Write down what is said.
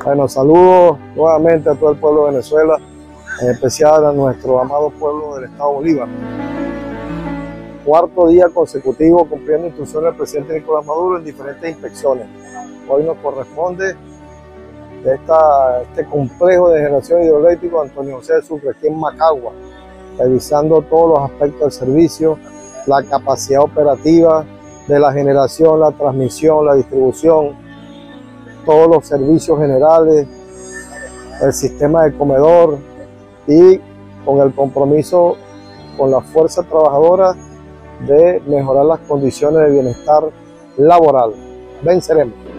Bueno, saludos nuevamente a todo el pueblo de Venezuela, en especial a nuestro amado pueblo del Estado Bolívar. Cuarto día consecutivo cumpliendo instrucciones del presidente Nicolás Maduro en diferentes inspecciones. Hoy nos corresponde este complejo de generación hidroeléctrico Antonio José de Sucre, aquí en Macagua, revisando todos los aspectos del servicio, la capacidad operativa de la generación, la transmisión, la distribución, todos los servicios generales, el sistema de comedor y con el compromiso con la fuerza trabajadora de mejorar las condiciones de bienestar laboral. Venceremos.